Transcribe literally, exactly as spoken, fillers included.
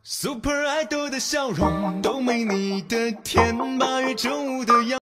Super Idol 的笑容都没你的甜，八月正午的阳。